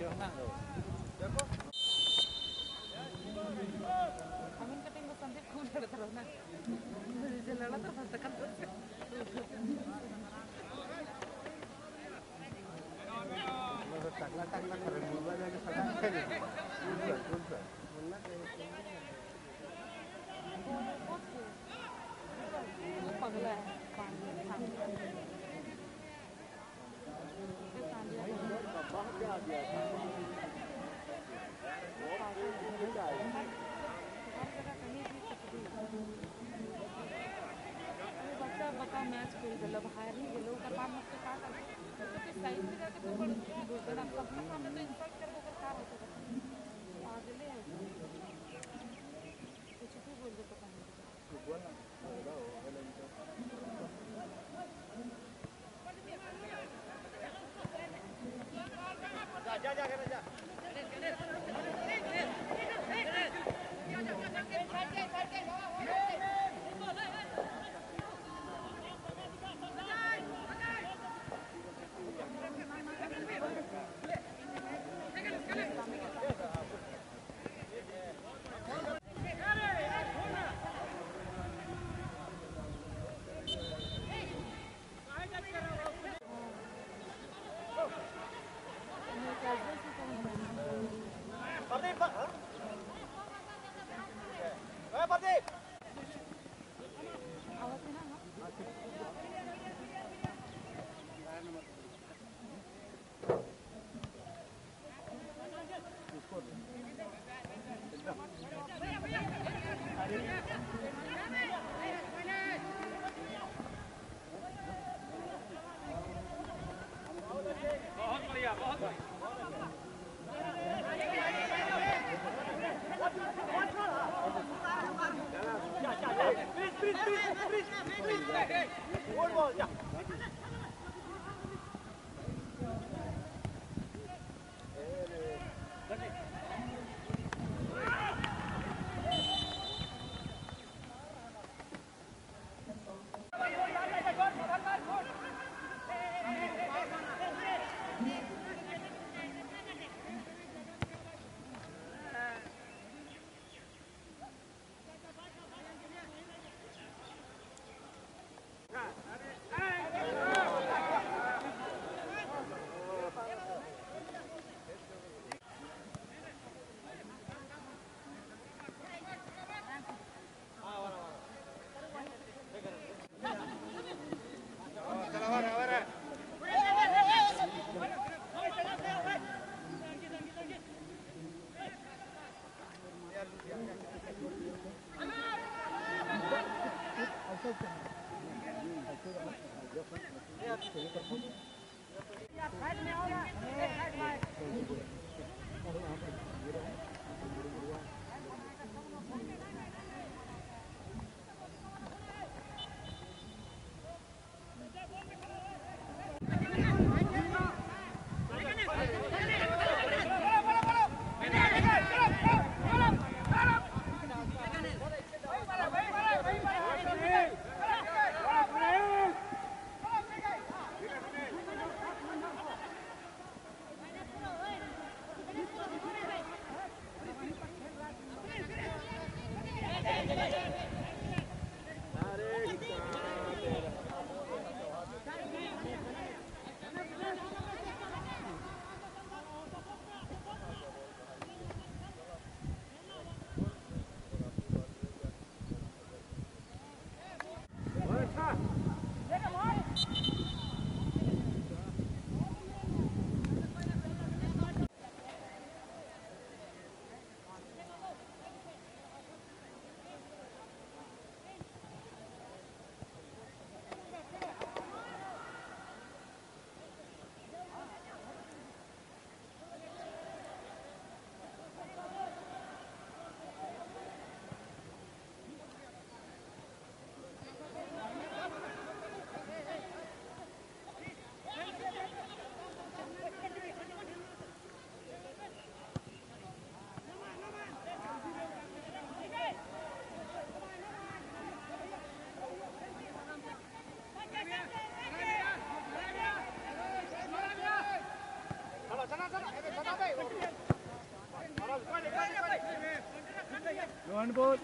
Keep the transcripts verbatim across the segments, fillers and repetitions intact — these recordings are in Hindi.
Amin ka tinggal santai kau dah terus na. Jalan lah terus tekan terus. Takla takla keren juga jadi santai. Betul betul. पगला है पानी बच्चा बता मैच खेल गल बाहर ही गलो कर बाद मत का कर साइड में जाके तो बड़ दूसरा सबके सामने तो इंसल्ट कर दो कर कार होता है पागल है कुछ भी बोल दो पता नहीं बोल ना जा जा जा जा बहुत बढ़िया बहुत बढ़िया Hey! One ball.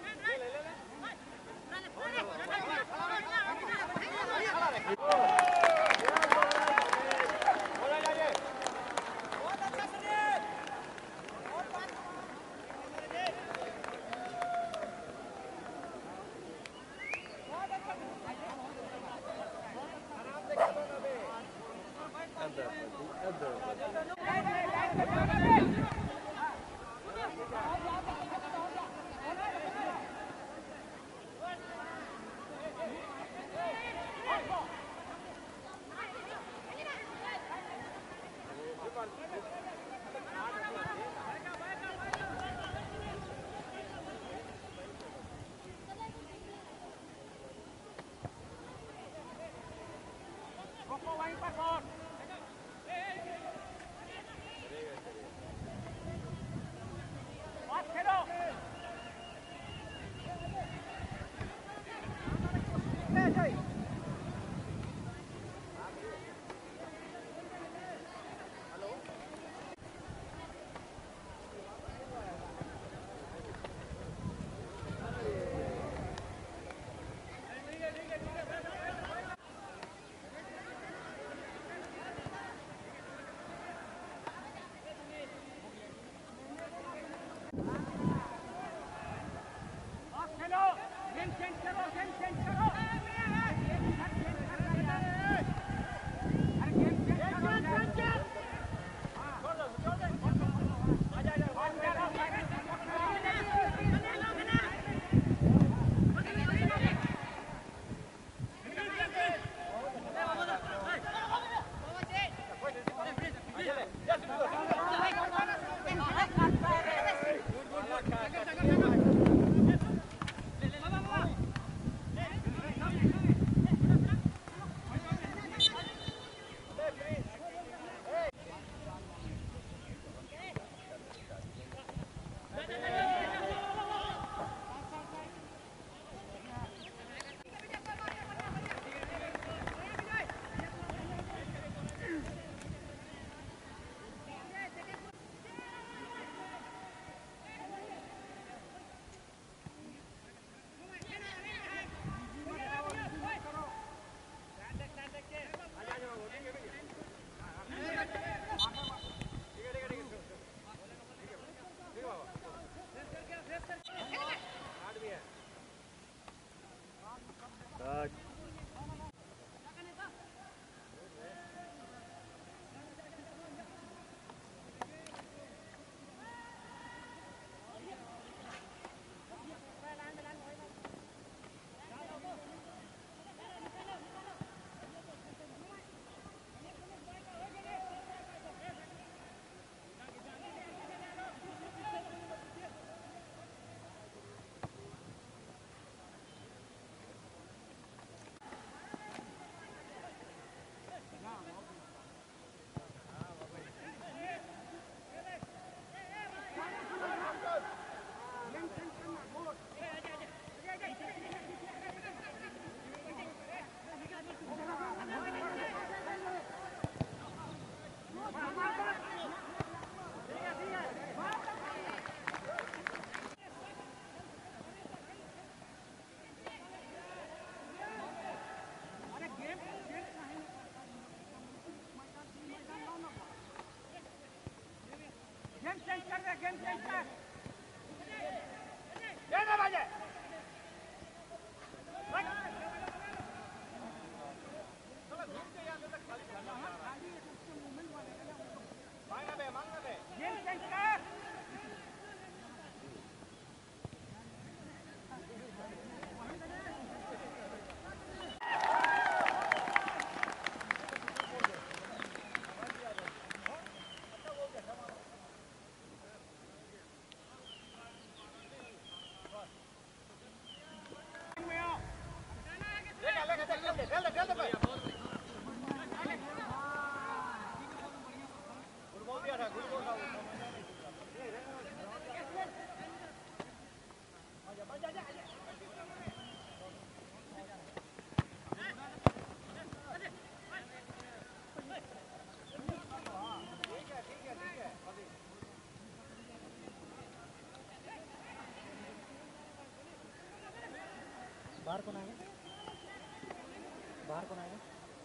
बाहर कौन आएगा? बाहर कौन आएगा?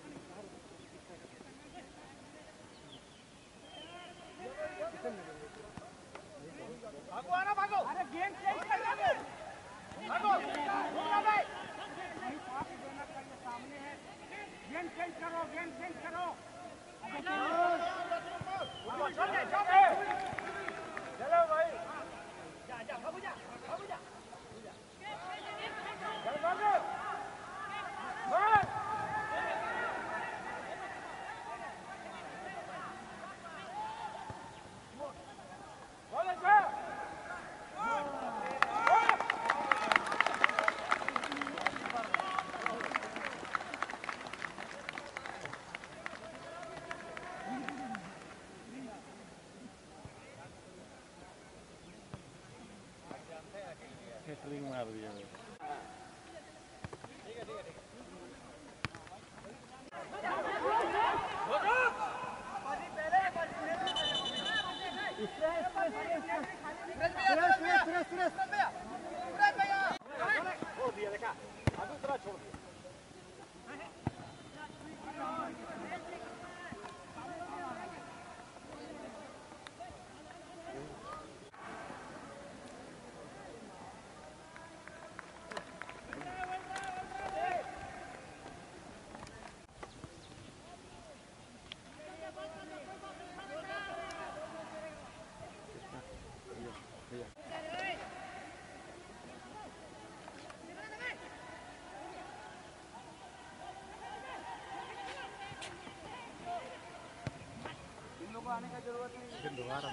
भागो आना भागो। अरे गेम चेंज कर दो। भागो। रुकना भाई। नहीं पास देना चाहिए सामने है। गेम चेंज करो गेम चेंज करो। चल दे चल दे। चलो भाई। जा जा भागो जा भागो जा। चल भागो। भाग। बोलो सर। स्विंग मार दिया आने का जरूरत नहीं दोबारा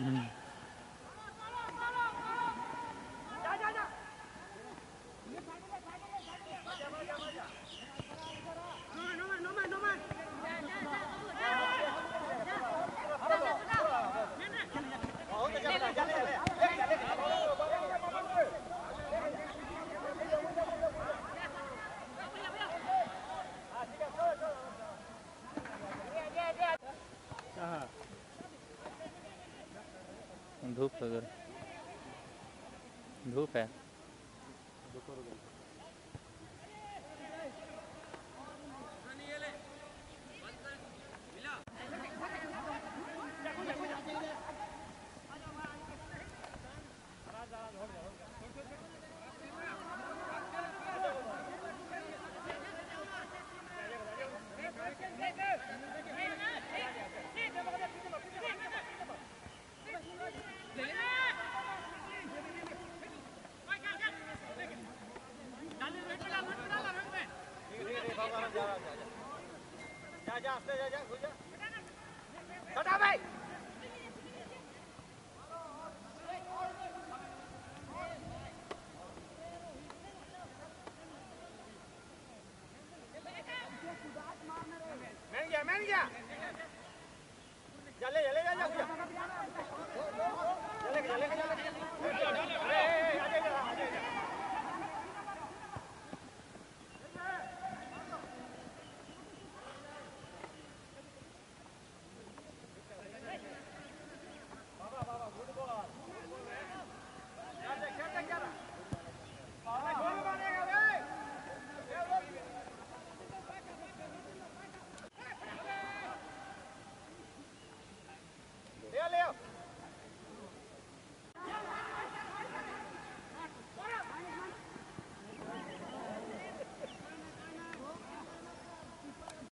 जा जा जा no no no no no धूप अगर धूप है जा जा जा जा जा